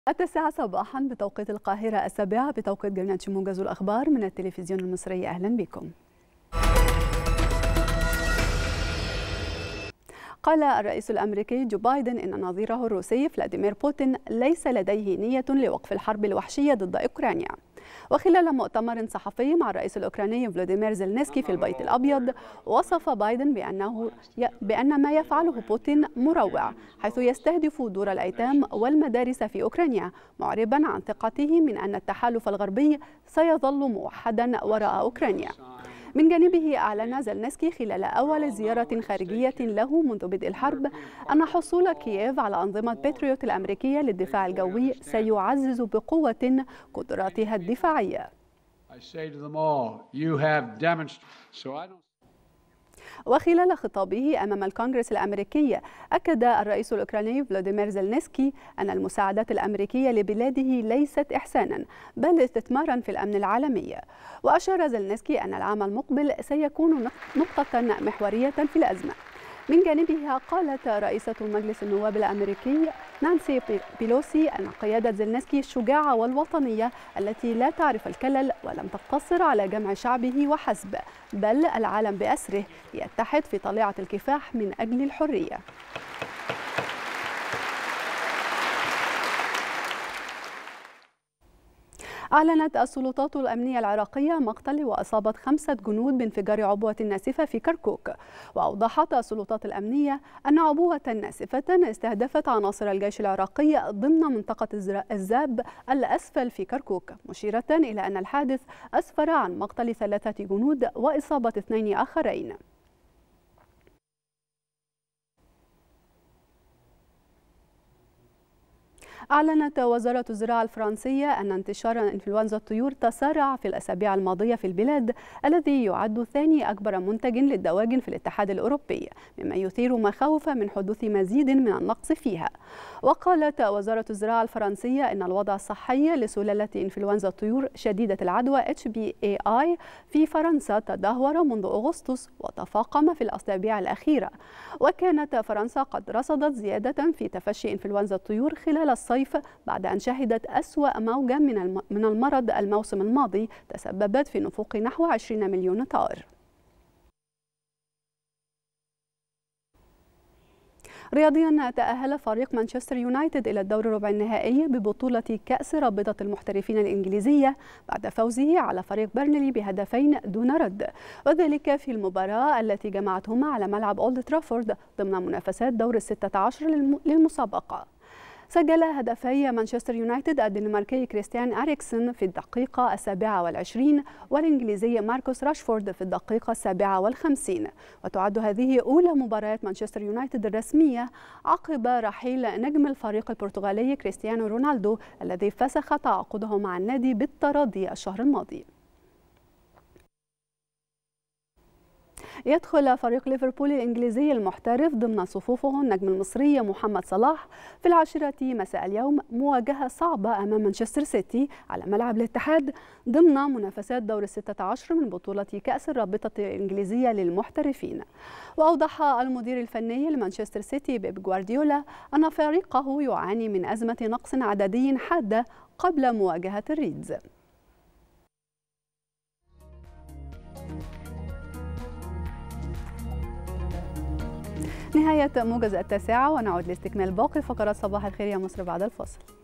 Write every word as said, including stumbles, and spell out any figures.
التاسعة صباحا بتوقيت القاهرة، السابعة بتوقيت جرينتش. موجز الأخبار من التلفزيون المصري، أهلا بكم. قال الرئيس الأمريكي جو بايدن إن نظيره الروسي فلاديمير بوتين ليس لديه نية لوقف الحرب الوحشية ضد أوكرانيا. وخلال مؤتمر صحفي مع الرئيس الأوكراني فلاديمير زيلينسكي في البيت الأبيض، وصف بايدن بأنه ي... بأن ما يفعله بوتين مروع، حيث يستهدف دور الأيتام والمدارس في أوكرانيا، معربا عن ثقته من أن التحالف الغربي سيظل موحدا وراء أوكرانيا. من جانبه أعلن زيلينسكي خلال أول زيارة خارجية له منذ بدء الحرب أن حصول كييف على أنظمة باتريوت الأمريكية للدفاع الجوي سيعزز بقوة قدراتها الدفاعية. وخلال خطابه أمام الكونغرس الأمريكي، أكد الرئيس الأوكراني فلاديمير زيلينسكي أن المساعدات الأمريكية لبلاده ليست إحسانا بل استثمارا في الأمن العالمي. وأشار زيلينسكي أن العام المقبل سيكون نقطة محورية في الأزمة. من جانبها قالت رئيسة مجلس النواب الأمريكي نانسي بيلوسي أن قيادة زيلينسكي الشجاعة والوطنية التي لا تعرف الكلل ولم تقتصر على جمع شعبه وحسب، بل العالم بأسره يتحد في طليعة الكفاح من أجل الحرية. أعلنت السلطات الأمنية العراقية مقتل وإصابة خمسة جنود بانفجار عبوة ناسفة في كركوك. وأوضحت السلطات الأمنية أن عبوة ناسفة استهدفت عناصر الجيش العراقي ضمن منطقة الزاب الأسفل في كركوك، مشيرة إلى أن الحادث أسفر عن مقتل ثلاثة جنود وإصابة اثنين آخرين. أعلنت وزارة الزراعة الفرنسية أن انتشار إنفلونزا الطيور تسارع في الأسابيع الماضية في البلاد، الذي يعد ثاني أكبر منتج للدواجن في الاتحاد الأوروبي، مما يثير مخاوف من حدوث مزيد من النقص فيها. وقالت وزارة الزراعة الفرنسية أن الوضع الصحي لسلالة إنفلونزا الطيور شديدة العدوى إتش بي إيه آي في فرنسا تدهور منذ أغسطس وتفاقم في الأسابيع الأخيرة. وكانت فرنسا قد رصدت زيادة في تفشي إنفلونزا الطيور خلال الصيف بعد أن شهدت أسوأ موجة من المرض الموسم الماضي تسببت في نفوق نحو عشرين مليون طائر. رياضيا، تأهل فريق مانشستر يونايتد إلى الدور الربع النهائي ببطولة كأس رابطة المحترفين الإنجليزية بعد فوزه على فريق بيرنلي بهدفين دون رد، وذلك في المباراة التي جمعتهما على ملعب أولد ترافورد ضمن منافسات دور الستة عشر للمسابقة. سجل هدفي مانشستر يونايتد الدنماركي كريستيان أريكسن في الدقيقة السابعة والعشرين والإنجليزي ماركوس راشفورد في الدقيقة السابعة والخمسين. وتعد هذه أولى مباريات مانشستر يونايتد الرسمية عقب رحيل نجم الفريق البرتغالي كريستيانو رونالدو الذي فسخ تعاقده مع النادي بالتراضي الشهر الماضي. يدخل فريق ليفربول الإنجليزي المحترف ضمن صفوفه النجم المصري محمد صلاح في العاشرة مساء اليوم مواجهة صعبة أمام مانشستر سيتي على ملعب الاتحاد ضمن منافسات دور الستة عشر من بطولة كأس الرابطة الإنجليزية للمحترفين. وأوضح المدير الفني لمانشستر سيتي بيب جوارديولا أن فريقه يعاني من أزمة نقص عددي حادة قبل مواجهة الريدز. نهاية موجز التاسعة، ونعود لاستكمال باقي فقرات صباح الخير يا مصر بعد الفاصل.